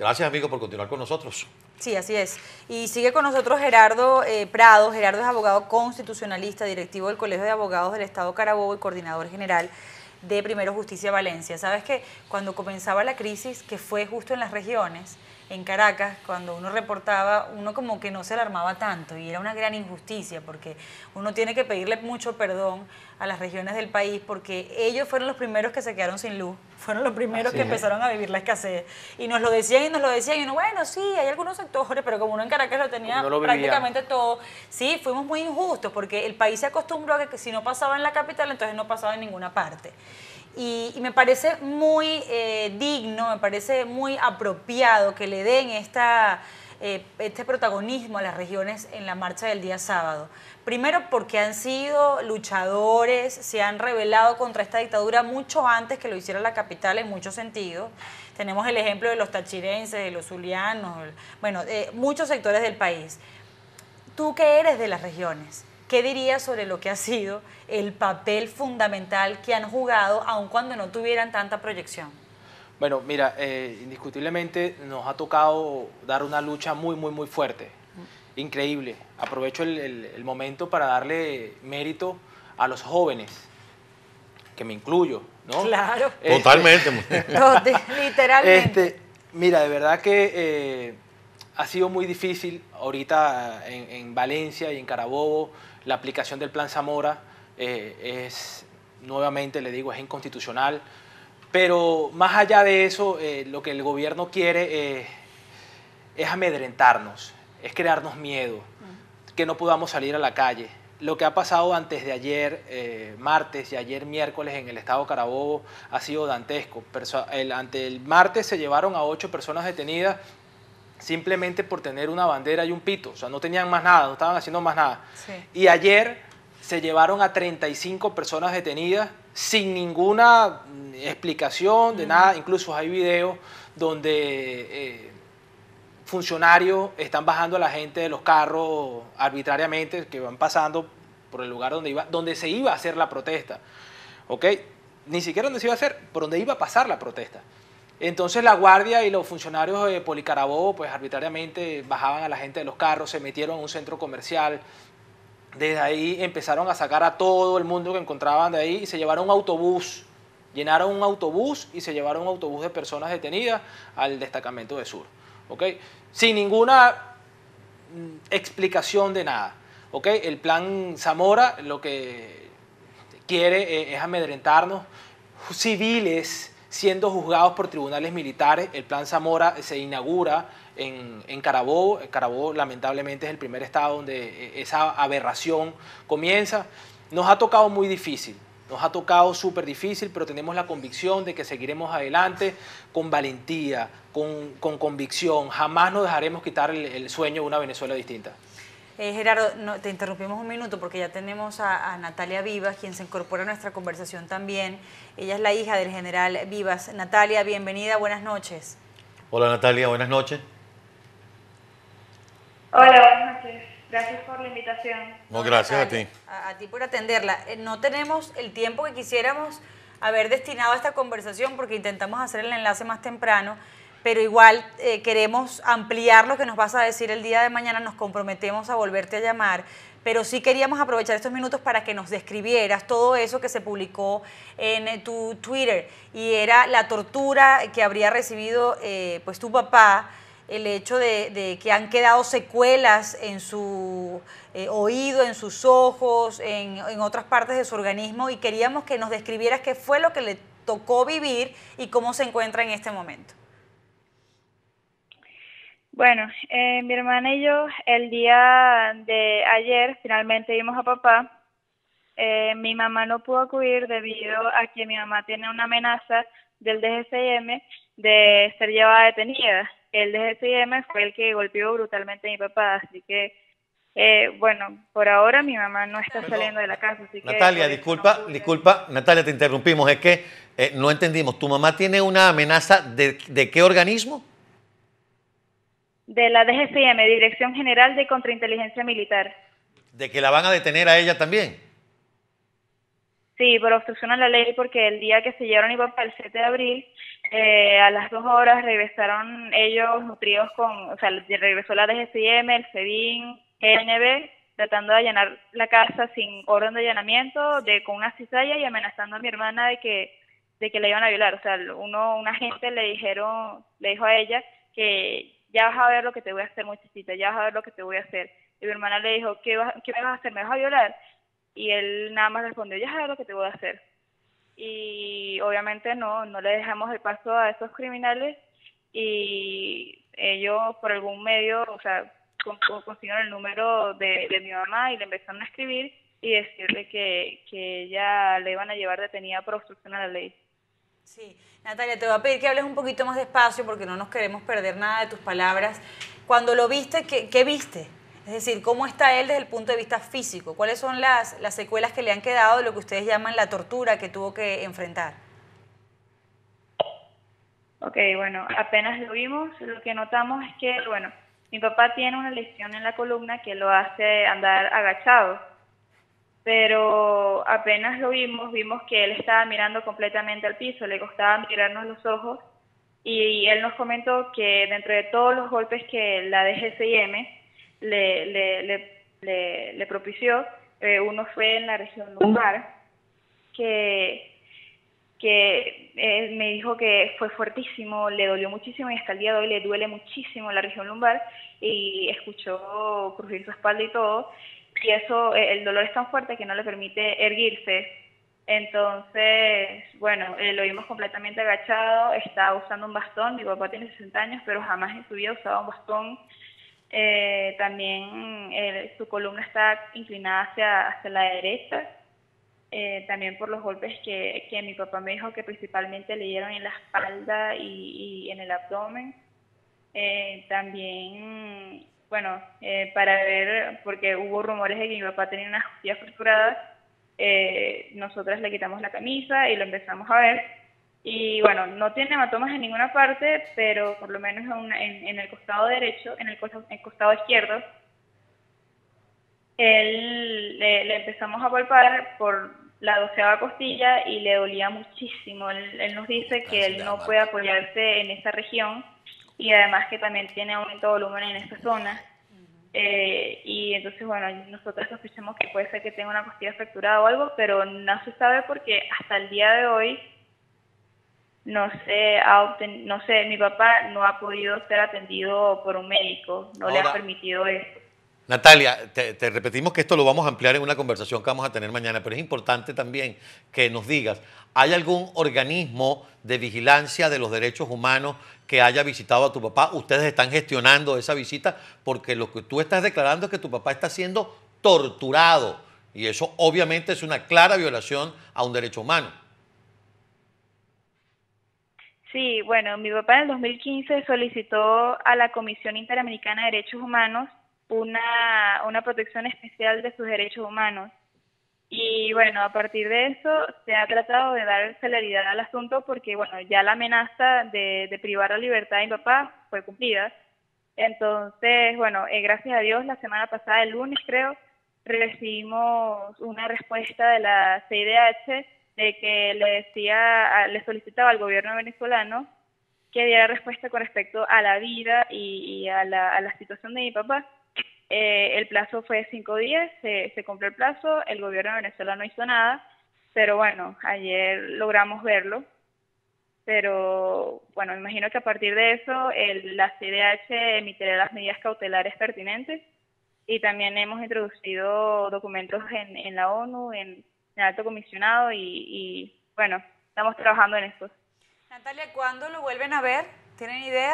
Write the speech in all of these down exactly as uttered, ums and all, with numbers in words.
Gracias, amigo, por continuar con nosotros. Sí, así es. Y sigue con nosotros Gerardo eh, Prado. Gerardo es abogado constitucionalista, directivo del Colegio de Abogados del Estado Carabobo y coordinador general de Primero Justicia Valencia. Sabes que cuando comenzaba la crisis, que fue justo en las regiones, en Caracas, cuando uno reportaba, uno como que no se alarmaba tanto y era una gran injusticia porque uno tiene que pedirle mucho perdón a las regiones del país porque ellos fueron los primeros que se quedaron sin luz, fueron los primeros Así que es. empezaron a vivir la escasez y nos lo decían y nos lo decían y uno, bueno, sí, hay algunos sectores, pero como uno en Caracas lo tenía no lo prácticamente todo, sí, fuimos muy injustos porque el país se acostumbró a que si no pasaba en la capital, entonces no pasaba en ninguna parte. Y, y me parece muy eh, digno, me parece muy apropiado que le den esta, eh, este protagonismo a las regiones en la marcha del día sábado. Primero porque han sido luchadores, se han rebelado contra esta dictadura mucho antes que lo hiciera la capital en muchos sentidos. Tenemos el ejemplo de los tachirenses, de los zulianos, bueno, de muchos sectores del país. Tú que eres de las regiones, ¿qué dirías sobre lo que ha sido el papel fundamental que han jugado, aun cuando no tuvieran tanta proyección? Bueno, mira, eh, indiscutiblemente nos ha tocado dar una lucha muy, muy, muy fuerte, increíble. Aprovecho el, el, el momento para darle mérito a los jóvenes, que me incluyo, ¿no? Claro. Este, Totalmente. Literalmente. Este, mira, de verdad que eh, ha sido muy difícil ahorita en, en Valencia y en Carabobo. La aplicación del Plan Zamora eh, es, nuevamente le digo, es inconstitucional. Pero más allá de eso, eh, lo que el gobierno quiere eh, es amedrentarnos, es crearnos miedo, que no podamos salir a la calle. Lo que ha pasado antes de ayer, eh, martes y ayer miércoles en el estado Carabobo ha sido dantesco. Perso el, ante el martes se llevaron a ocho personas detenidas simplemente por tener una bandera y un pito. O sea, no tenían más nada, no estaban haciendo más nada. Sí. Y ayer se llevaron a treinta y cinco personas detenidas sin ninguna explicación de mm. nada. Incluso hay videos donde eh, funcionarios están bajando a la gente de los carros arbitrariamente, que van pasando por el lugar donde, iba, donde se iba a hacer la protesta. ¿Ok? Ni siquiera donde se iba a hacer, por donde iba a pasar la protesta. Entonces la guardia y los funcionarios de Policarabobo pues arbitrariamente bajaban a la gente de los carros, se metieron a un centro comercial. Desde ahí empezaron a sacar a todo el mundo que encontraban de ahí y se llevaron un autobús. Llenaron un autobús y se llevaron un autobús de personas detenidas al destacamento de Sur. ¿Okay? Sin ninguna explicación de nada. ¿Okay? El plan Zamora lo que quiere es amedrentarnos. Civiles siendo juzgados por tribunales militares. El plan Zamora se inaugura en, en Carabobo. Carabobo lamentablemente es el primer estado donde esa aberración comienza. Nos ha tocado muy difícil, nos ha tocado súper difícil, pero tenemos la convicción de que seguiremos adelante con valentía, con, con convicción. Jamás nos dejaremos quitar el, el sueño de una Venezuela distinta. Eh, Gerardo, no, te interrumpimos un minuto porque ya tenemos a, a Natalia Vivas, quien se incorpora a nuestra conversación también. Ella es la hija del general Vivas. Natalia, bienvenida, buenas noches. Hola Natalia, buenas noches. Hola, buenas noches. Gracias por la invitación. No, gracias Natalia, a ti. A, a ti por atenderla. Eh, no tenemos el tiempo que quisiéramos haber destinado a esta conversación porque intentamos hacer el enlace más temprano, pero igual eh, queremos ampliar lo que nos vas a decir el día de mañana, nos comprometemos a volverte a llamar, pero sí queríamos aprovechar estos minutos para que nos describieras todo eso que se publicó en tu Twitter, y era la tortura que habría recibido eh, pues tu papá, el hecho de, de que han quedado secuelas en su eh, oído, en sus ojos, en, en otras partes de su organismo, y queríamos que nos describieras qué fue lo que le tocó vivir y cómo se encuentra en este momento. Bueno, eh, mi hermana y yo el día de ayer finalmente vimos a papá. Eh, mi mamá no pudo acudir debido a que mi mamá tiene una amenaza del D G C I M de ser llevada detenida. El D G C I M fue el que golpeó brutalmente a mi papá, así que, eh, bueno, por ahora mi mamá no está Perdón. saliendo de la casa. Así Natalia, que disculpa, no disculpa, Natalia, te interrumpimos, es que eh, no entendimos. ¿Tu mamá tiene una amenaza de, de qué organismo? De la D G C I M, Dirección General de Contrainteligencia Militar. ¿De que la van a detener a ella también? Sí, por obstrucción a la ley, porque el día que se llevaron a mi papá, el siete de abril, eh, a las dos horas regresaron ellos nutridos con, o sea, regresó la D G C I M, el SEBIN, G N B, tratando de allanar la casa sin orden de allanamiento, de con una cizalla y amenazando a mi hermana de que de que la iban a violar. O sea, uno, un agente le dijeron, le dijo a ella que ya vas a ver lo que te voy a hacer, muchachita, ya vas a ver lo que te voy a hacer. Y mi hermana le dijo, ¿qué, vas, qué me vas a hacer? ¿Me vas a violar? Y él nada más respondió, ya sabes lo que te voy a hacer. Y obviamente no, no le dejamos el paso a esos criminales y ellos por algún medio, o sea, consiguieron el número de, de mi mamá y le empezaron a escribir y decirle que, que ella le iban a llevar detenida por obstrucción a la ley. Sí, Natalia, te voy a pedir que hables un poquito más despacio porque no nos queremos perder nada de tus palabras. Cuando lo viste, ¿qué, qué viste? Es decir, ¿cómo está él desde el punto de vista físico? ¿Cuáles son las, las secuelas que le han quedado de lo que ustedes llaman la tortura que tuvo que enfrentar? Ok, bueno, apenas lo vimos, lo que notamos es que, bueno, mi papá tiene una lesión en la columna que lo hace andar agachado, pero apenas lo vimos, vimos que él estaba mirando completamente al piso, le costaba mirarnos los ojos y él nos comentó que dentro de todos los golpes que la D G C I M le, le, le, le, le propició, eh, uno fue en la región lumbar, que, que eh, me dijo que fue fuertísimo, le dolió muchísimo y hasta el día de hoy le duele muchísimo la región lumbar y escuchó crujir su espalda y todo, y eso, eh, el dolor es tan fuerte que no le permite erguirse. Entonces, bueno, eh, lo vimos completamente agachado, está usando un bastón, mi papá tiene sesenta años, pero jamás en su vida usaba un bastón. Eh, también eh, su columna está inclinada hacia, hacia la derecha, eh, también por los golpes que, que mi papá me dijo que principalmente le dieron en la espalda y, y en el abdomen. Eh, también, bueno, eh, para ver, porque hubo rumores de que mi papá tenía unas costillas fracturadas, eh, nosotras le quitamos la camisa y lo empezamos a ver. Y bueno, no tiene hematomas en ninguna parte, pero por lo menos en, una, en, en el costado derecho, en el, costado, en el costado izquierdo, él le, le empezamos a palpar por la doceava costilla y le dolía muchísimo. Él, él nos dice que él no puede apoyarse en esa región y además que también tiene aumento de volumen en esa zona. Eh, y entonces, bueno, nosotros sospechamos que puede ser que tenga una costilla fracturada o algo, pero no se sabe porque hasta el día de hoy no sé, no sé, mi papá no ha podido ser atendido por un médico, no Ahora, le ha permitido eso. Natalia, te, te repetimos que esto lo vamos a ampliar en una conversación que vamos a tener mañana, pero es importante también que nos digas, ¿hay algún organismo de vigilancia de los derechos humanos que haya visitado a tu papá? ¿Ustedes están gestionando esa visita? Porque lo que tú estás declarando es que tu papá está siendo torturado y eso obviamente es una clara violación a un derecho humano. Sí, bueno, mi papá en el dos mil quince solicitó a la Comisión Interamericana de Derechos Humanos una, una protección especial de sus derechos humanos. Y bueno, a partir de eso se ha tratado de dar celeridad al asunto porque, bueno, ya la amenaza de, de privar la libertad de mi papá fue cumplida. Entonces, bueno, eh, gracias a Dios, la semana pasada, el lunes creo, recibimos una respuesta de la C I D H de que le decía, le solicitaba al gobierno venezolano que diera respuesta con respecto a la vida y, y a, la, a la situación de mi papá. Eh, el plazo fue cinco días, se, se cumplió el plazo, el gobierno de Venezuela no hizo nada, pero bueno, ayer logramos verlo. Pero bueno, me imagino que a partir de eso el, la C I D H emitirá las medidas cautelares pertinentes y también hemos introducido documentos en, en la ONU, en el alto comisionado y, y bueno, estamos trabajando en esto. Natalia, ¿cuándo lo vuelven a ver? ¿Tienen idea?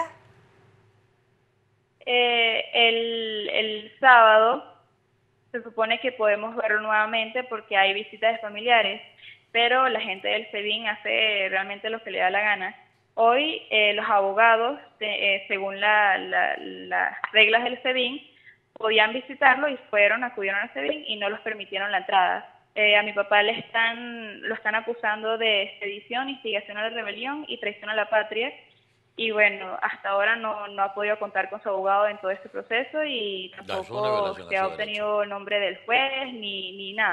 Eh, el, el sábado se supone que podemos verlo nuevamente porque hay visitas de familiares, pero la gente del SEBIN hace realmente lo que le da la gana. Hoy eh, los abogados, eh, según la, la, las reglas del SEBIN, podían visitarlo y fueron, acudieron al SEBIN y no los permitieron la entrada. Eh, a mi papá le están, lo están acusando de sedición, instigación a la rebelión y traición a la patria. Y bueno, hasta ahora no, no ha podido contar con su abogado en todo este proceso y tampoco se ha obtenido el nombre del juez ni, ni nada.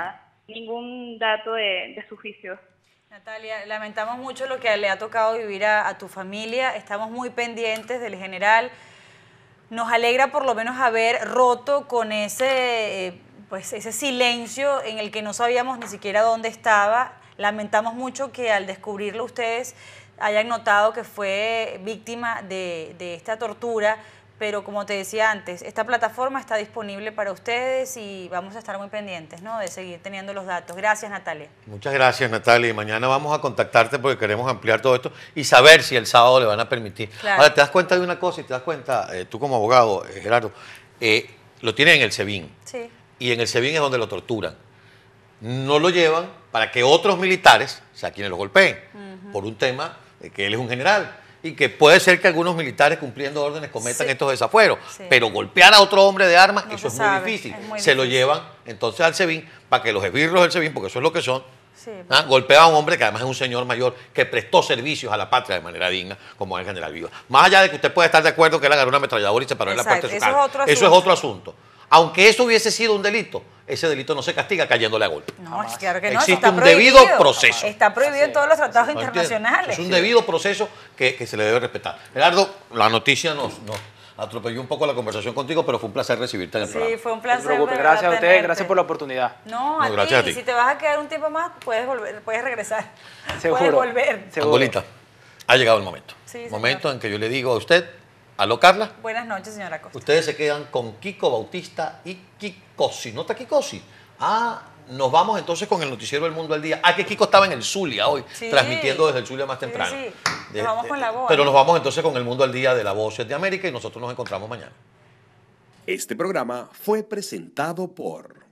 ningún dato de, de su juicio. Natalia, lamentamos mucho lo que le ha tocado vivir a, a tu familia, estamos muy pendientes del general, nos alegra por lo menos haber roto con ese, eh, pues ese silencio en el que no sabíamos ni siquiera dónde estaba, lamentamos mucho que al descubrirlo ustedes hayan notado que fue víctima de, de esta tortura, pero como te decía antes, esta plataforma está disponible para ustedes y vamos a estar muy pendientes, ¿no?, de seguir teniendo los datos. Gracias, Natalia. Muchas gracias, Natalia. Y mañana vamos a contactarte porque queremos ampliar todo esto y saber si el sábado le van a permitir. Claro. Ahora, te das cuenta de una cosa y te das cuenta, eh, tú como abogado, eh, Gerardo, eh, lo tienen en el SEBIN. Sí. Y en el SEBIN es donde lo torturan. No lo llevan para que otros militares, o sea, quienes lo golpeen, uh-huh, por un tema de que él es un general. Y que puede ser que algunos militares cumpliendo órdenes cometan sí. estos desafueros, sí. pero golpear a otro hombre de armas, no eso es muy, sabe, difícil. es muy difícil. Se lo llevan entonces al SEBIN para que los esbirros del SEBIN, porque eso es lo que son, sí. ¿ah? golpea a un hombre que además es un señor mayor que prestó servicios a la patria de manera digna, como es el general Viva. Más allá de que usted puede estar de acuerdo que él agarró una ametralladora y se paró Exacto. en la puerta de su eso casa. Es otro eso asunto. es otro asunto. Aunque eso hubiese sido un delito, ese delito no se castiga cayéndole a golpe. No, es claro que no. Existe está un prohibido. debido proceso. Está prohibido en todos los tratados ¿No internacionales. Es un debido proceso que, que se le debe respetar. Gerardo, la noticia nos, nos atropelló un poco la conversación contigo, pero fue un placer recibirte en el sí, programa. Sí, fue un placer. No gracias a ustedes, gracias por la oportunidad. No, a, no, gracias ti. a ti. Y si te vas a quedar un tiempo más, puedes volver, puedes regresar. Seguro. Puedes volver. Abuelita, ha llegado el momento. Sí, momento en que yo le digo a usted, aló Carla. Buenas noches, señora Costa. Ustedes se quedan con Kiko Bautista y Kikosi. ¿No está Kikosi? Ah, nos vamos entonces con el noticiero del Mundo al Día. Ah, que Kiko estaba en el Zulia hoy, sí. transmitiendo desde el Zulia más temprano. Sí, sí. Nos de, vamos de, con la voz. Pero nos vamos entonces con el Mundo al Día de la Voces de América y nosotros nos encontramos mañana. Este programa fue presentado por...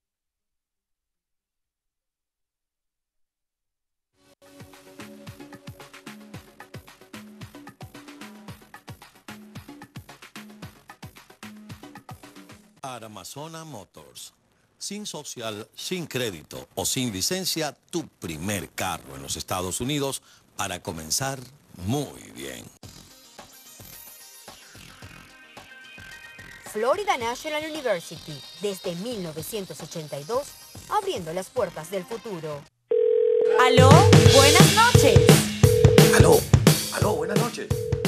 Armazona Motors. Sin social, sin crédito o sin licencia, tu primer carro en los Estados Unidos para comenzar muy bien. Florida National University, desde mil novecientos ochenta y dos, abriendo las puertas del futuro. Aló, buenas noches. Aló, aló, buenas noches.